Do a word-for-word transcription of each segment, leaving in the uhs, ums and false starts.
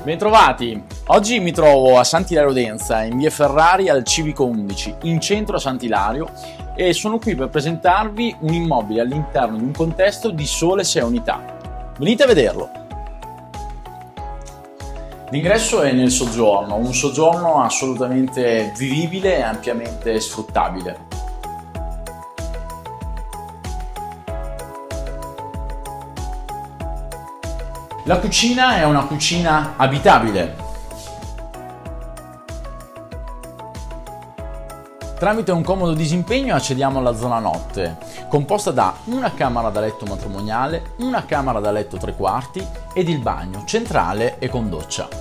Bentrovati! Oggi mi trovo a Sant'Ilario d'Enza, in via Ferrari al Civico undici, in centro a Sant'Ilario, e sono qui per presentarvi un immobile all'interno di un contesto di sole sei unità. Venite a vederlo! L'ingresso è nel soggiorno, un soggiorno assolutamente vivibile e ampiamente sfruttabile. La cucina è una cucina abitabile. Tramite un comodo disimpegno accediamo alla zona notte, composta da una camera da letto matrimoniale, una camera da letto tre quarti ed il bagno centrale e con doccia.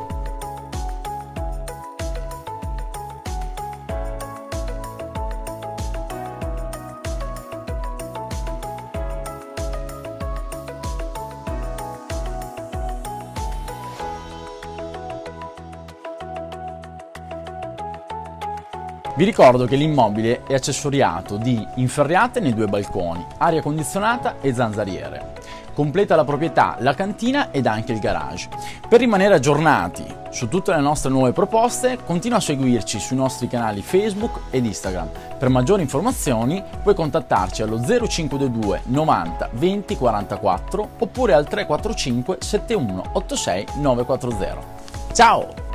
Vi ricordo che l'immobile è accessoriato di inferriate nei due balconi, aria condizionata e zanzariere. Completa la proprietà la cantina ed anche il garage. Per rimanere aggiornati su tutte le nostre nuove proposte, continua a seguirci sui nostri canali Facebook ed Instagram. Per maggiori informazioni puoi contattarci allo zero cinque due due novanta venti quarantaquattro oppure al tre quattro cinque sette uno otto sei nove quattro zero. Ciao!